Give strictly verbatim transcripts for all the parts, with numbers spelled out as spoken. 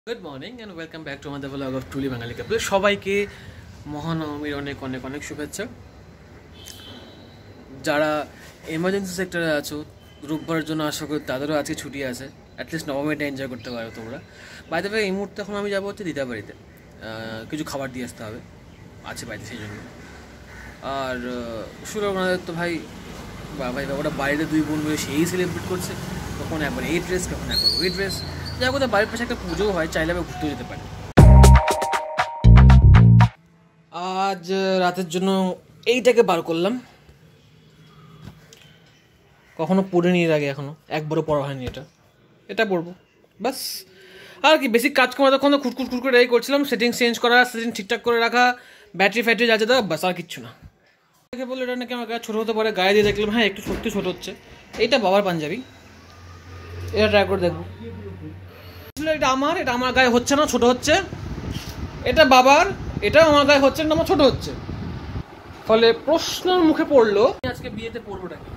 Good morning and welcome back to আমাদের blog of truly Bangali couple. সবাইকে মহানবমীর অনেক অনেক অনেক শুভেচ্ছা। যারা এমার্জেন্সি সেক্টরে আছো রোববারের জন্য আশা করি তাদেরও আজকে ছুটি আছে, অ্যাটলিস্ট নবমীটা এনজয় করতে পারো তোমরা। বাইরে ভাই এই মুহূর্তে এখন আমি যাবো হচ্ছে দিদা বাড়িতে, কিছু খাবার দিয়ে আসতে হবে আছে বাড়িতে, সেই জন্য। আর শুরু আপনাদের তো ভাই বা ভাই ওটা বাইরে দুই বোন মিলে সেই সেলিব্রেট করছে, কখন একবার এই ড্রেস কখন একবার ওই ড্রেস। যাই হোক, বাড়ির পাশে একটা পুজোও হয়, চাইলে আমি ঘুরতেও যেতে পারি। আজ রাতের জন্য এইটাকে বার করলাম, কখনো পড়িনি এর আগে, এখনো একবারও পড়া হয়নি। এটা এটা পড়বো ব্যাস। আর কি বেশি কাজ করা, তখন খুটখুট খুট করে এই করছিলাম, সেটিংস চেঞ্জ করা, সেটিং ঠিকঠাক করে রাখা, ব্যাটারি ফ্যাটারি যা যা ব্যাস, আর কিচ্ছু না। দেখে বললো এটা নাকি আমার গায়ে ছোটো হতে পারে, গায়ে দিয়ে দেখলাম হ্যাঁ একটু সত্যি ছোটো হচ্ছে। এইটা বাবার পাঞ্জাবি, এটা ট্রাই করে দেখবো। এটা আমার, এটা আমার গায়ে হচ্ছে না, ছোট হচ্ছে। এটা বাবার, এটা আমার গায়ে হচ্ছে না, আমার ছোট হচ্ছে। ফলে প্রশ্নের মুখে পড়লো আজকে বিয়েতে পরবোটা কি।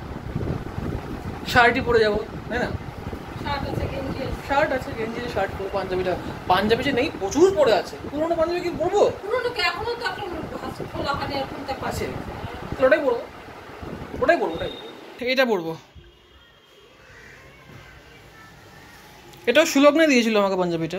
শার্টই পরে যাবো, তাই না? শার্ট আছে, গেঞ্জি, শার্ট পরবো, পাঞ্জাবিটা পাঞ্জাবি যে নেই প্রচুর পরে আছে। পুরোনো পাঞ্জাবি কি পরবো? আছে, ওটাই পরবো, ওটাই পরবো, ওটাই এইটা পরবো। এটাও সুলগ্নে দিয়েছিল আমাকে পাঞ্জাবিটা।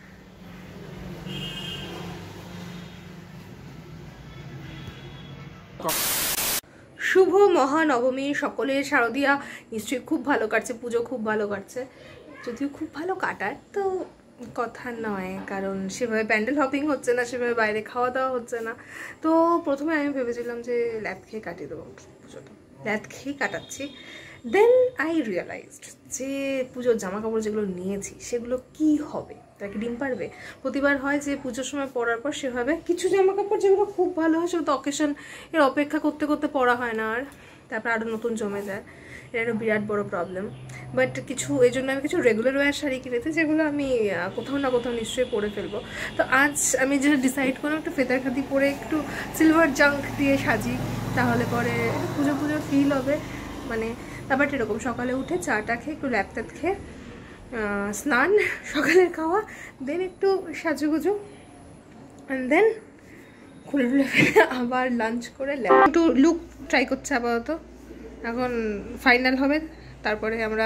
শুভ মহানবমী সকলের। শারদীয়া নিশ্চয়ই খুব ভালো কাটছে, পুজো খুব ভালো কাটছে। যদিও খুব ভালো কাটার তো কথা নয়, কারণ সেভাবে প্যান্ডেল হপিং হচ্ছে না, সেভাবে বাইরে খাওয়া দাওয়া হচ্ছে না। তো প্রথমে আমি ভেবেছিলাম যে ল্যাদ খেয়ে কাটিয়ে দেবো পুজোটা, ল্যাদ খেয়ে কাটাচ্ছি। দেন আই রিয়েলাইজড যে পুজোর জামা কাপড় যেগুলো নিয়েছি সেগুলো কি হবে, তাকে ডিম পারবে? প্রতিবার হয় যে পুজোর সময় পরার পর সেভাবে কিছু জামা কাপড় যেগুলো খুব ভালো হয় সেগুলো তো অকেশন এর অপেক্ষা করতে করতে পরা হয় না, আর তারপর আরও নতুন জমে যায়। এটা একটা বিরাট বড় প্রবলেম। বাট কিছু এই জন্য আমি কিছু রেগুলার ওয়্যার শাড়ি কিনেছি যেগুলো আমি কোথাও না কোথাও নিশ্চয়ই পরে ফেলবো। তো আজ আমি যেটা ডিসাইড করলাম একটু ফেদার খাদি পরে একটু সিলভার জাঙ্ক দিয়ে সাজি, তাহলে পরে একটু পুজো পুজো ফিল হবে। মানে ব্যাপারটা এরকম, সকালে উঠে চাটা খেয়ে একটু ল্যাপটপ খেয়ে স্নান, সকালের খাওয়া, দেন একটু সাজুগুজু, অ্যান্ড দেন খুলে খুলে ফেলে আবার লাঞ্চ করে একটু লুক ট্রাই করছে আপাতত। এখন ফাইনাল হবে, তারপরে আমরা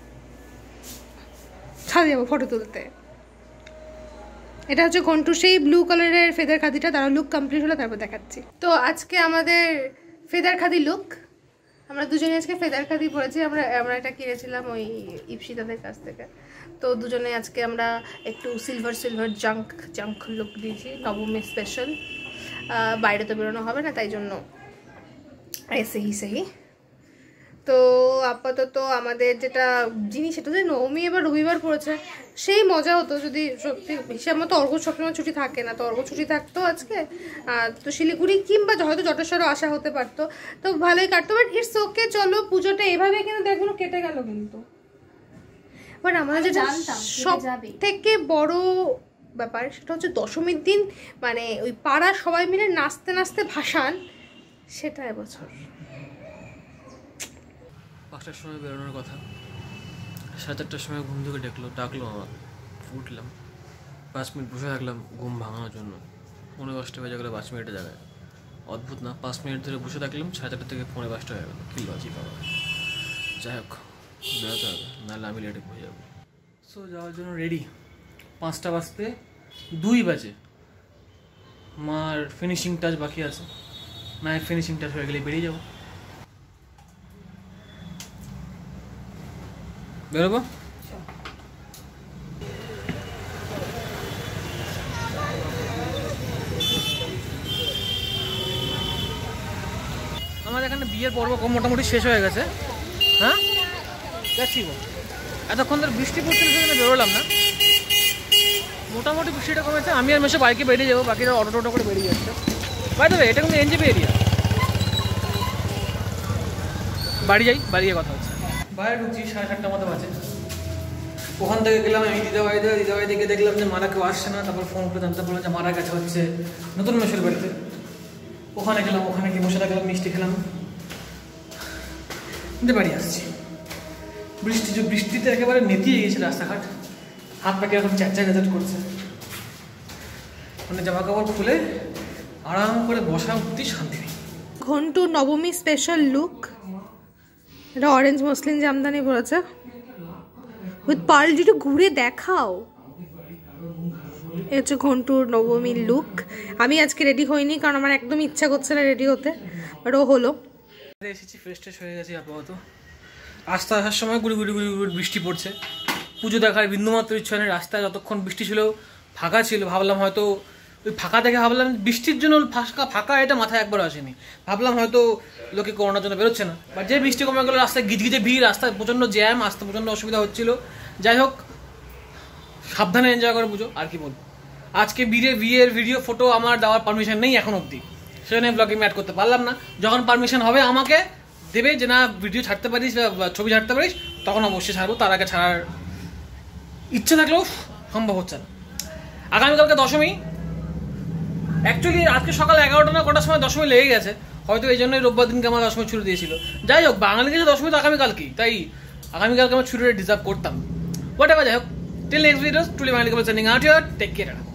ছাদে যাবো ফটো তুলতে। এটা হচ্ছে ঘন্টু সেই ব্লু কালারের ফেদার খাদিটা, তারা লুক কমপ্লিট হলো তারপর দেখাচ্ছি। তো আজকে আমাদের ফেদার খাদি লুক, আমরা দুজনে আজকে ফেদার খাদি পরেছি। আমরা আমরা এটা কিনেছিলাম ওই ইপসিতাদের কাছ থেকে। তো দুজনে আজকে আমরা একটু silver silver junk junk look দিয়েছি, নবমী স্পেশাল। বাইরে তো বেরোনো হবে না, তাই জন্য এসেই সেহি। তো আপাতত আমাদের যেটা জিনিস সেটা যে নবমী এবার রবিবার পড়েছে, সেই মজা হতো যদি সত্যি হিসাব মতো অর্ঘ্য সবসময় ছুটি থাকে না, তো অর্ঘ্য ছুটি থাকতো আজকে। তো শিলিগুড়ি কিংবা হয়তো জটেশ্বরও আসা হতে পারতো, তো ভালোই কাটতো। বাট ইটস ওকে, চলো পুজোটা এভাবে কিন্তু দেখলো কেটে গেল। কিন্তু বাট আমাদের যেটা সব থেকে বড় ব্যাপার সেটা হচ্ছে দশমীর দিন মানে ওই পাড়া সবাই মিলে নাচতে নাচতে ভাসান, সেটা এবছর পাঁচটার সময় বেরোনোর কথা, সাড়ে চারটার সময় ঘুম থেকে ডাকলো ডাকলো আমার, উঠলাম, পাঁচ মিনিট বসে থাকলাম ঘুম ভাঙানোর জন্য। পৌনে পাঁচটা বেজে গেলো পাঁচ মিনিটের জায়গায়। অদ্ভুত না, পাঁচ মিনিট ধরে বসে থাকলাম, সাড়ে চারটা থেকে পৌনে পাঁচটা হয়ে গেলো। কী লজিক বাবা। যাই হোক, বেরোতে হবে, নাহলে আমি লেটে পড়ে যাবো। সো যাওয়ার জন্য রেডি। পাঁচটা বাজতে দুই বাজে, মার ফিনিশিং টাচ বাকি আছে, মায়ের ফিনিশিং টাচ হয়ে গেলে বেরিয়ে যাবো, বেরোবো। আমাদের এখানে বিয়ের পর্ব মোটামুটি শেষ হয়ে গেছে। হ্যাঁ যাচ্ছি গো, এতক্ষণ ধরে বৃষ্টি পড়ছিল সেখানে বেরোলাম না, মোটামুটি বৃষ্টিটা কমেছে। আমি আর মেশো বাইকে বেরিয়ে যাবো, বাকিরা অটো টোটো করে বেরিয়ে যাচ্ছে। বাই দেবে এটা কিন্তু এনজেপি এরিয়া। বাড়ি যাই, বাড়ি গিয়ে কথা হচ্ছে। বাইরে ঢুকছি, সাড়ে সাতটার মতো বাজে। ওখান থেকে গেলাম আমি দিদাবাড়িতে, দিদাবাড়ি থেকে দেখলাম যে মারা কেউ আসছে না। তারপর ফোন করে জানতে পারলাম যে মারা কাছে হচ্ছে নতুন মেশোর বাড়িতে। ওখানে গেলাম, ওখানে গিয়ে বসে থাকলাম, মিষ্টি খেলাম, বাড়ি আসছি। বৃষ্টি যে বৃষ্টিতে একেবারে নেতিয়ে গেছে রাস্তাঘাট, হাত পা কিরকম চ্যাঁচা চ্যাঁচাট করছে, মানে জামা কাপড় খুলে আরাম করে বসা অব্দি শান্তি নেই। ঘন্টু নবমী স্পেশাল লুক, এটা অরেঞ্জ মসলিন জামদানি পরেছে উইথ পার্ল। একটু ঘুরে দেখাও, এটা হচ্ছে ঘন্টুর নবমীর লুক। আমি আজকে রেডি হইনি কারণ আমার একদম ইচ্ছা করছে না রেডি হতে, বাট ও হলো। এসেছি ফ্রেশ ট্রেশ হয়ে গেছি আপাতত। রাস্তা আসার সময় গুড়ি গুড়ি গুড়ি গুড়ি বৃষ্টি পড়ছে, পুজো দেখার বিন্দুমাত্র ইচ্ছা নেই। রাস্তায় যতক্ষণ বৃষ্টি ছিল ফাঁকা ছিল, ভাবলাম হয়তো ওই ফাঁকা দেখে ভাবলাম বৃষ্টির জন্য ফাঁকা ফাঁকা এটা মাথায় একবার আসেনি, ভাবলাম হয়তো লোকে করোনার জন্য বেরোচ্ছে না। বাট যে বৃষ্টি কমে গেলো রাস্তায় গিজগিজে ভিড়, রাস্তায় প্রচণ্ড জ্যাম, আসতে প্রচণ্ড অসুবিধা হচ্ছিল। যাই হোক, সাবধানে এনজয় করে পুজো, আর কি বলবো। আজকে বিয়ে বিয়ের ভিডিও ফটো আমার দেওয়ার পারমিশন নেই এখন অবধি, সেজন্য ব্লগে আমি অ্যাড করতে পারলাম না। যখন পারমিশন হবে আমাকে দেবে যে না ভিডিও ছাড়তে পারিস বা ছবি ছাড়তে পারিস, তখন অবশ্যই ছাড়বো। তার আগে ছাড়ার ইচ্ছে থাকলেও সম্ভব হচ্ছে না। আগামীকালকে দশমী, অ্যাকচুয়ালি আজকে সকাল এগারোটা না কটার সময় দশমী লেগে গেছে, হয়তো এই জন্যই রোববার দিনকে আমার দশমী ছুটি দিয়েছিল। যাই হোক, বাঙালি কাছে দশমী তো আগামীকালকেই, তাই আগামীকালকে আমার ছুটিটা ডিজার্ভ করতাম। হোয়াট এভার, যাই হোক, till next video, truly Bangali sending out here, take care.